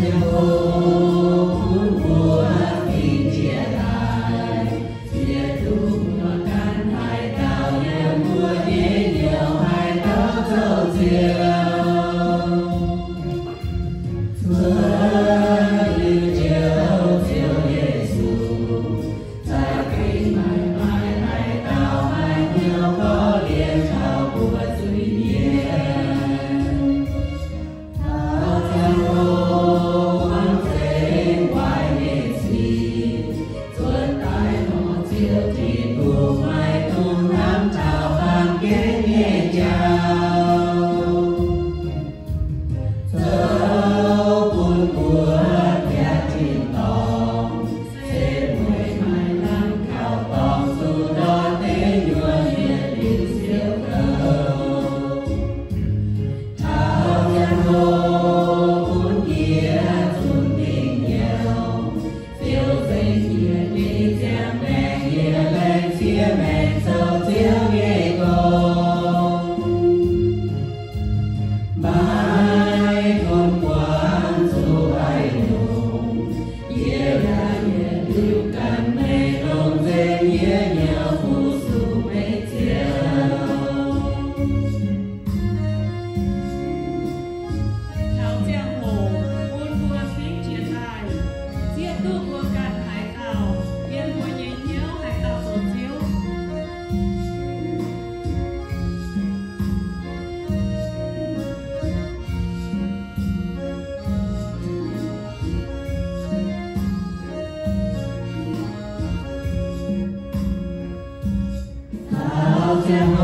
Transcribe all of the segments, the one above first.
Giang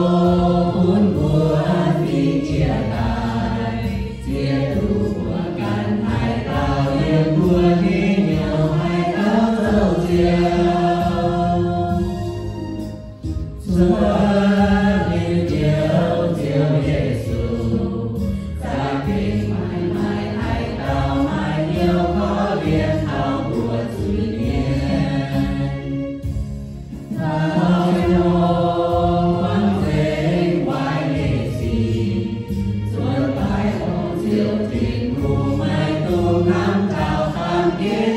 hồ cuốn của vì chia tài chia đủ của căn hai tao yên của thế nhiều hai tao dấu chiều Chúa như chiều chiều Giêsu gia kinh mãi mãi hai tao mãi nhiều có biết thao của Chúa Yeah.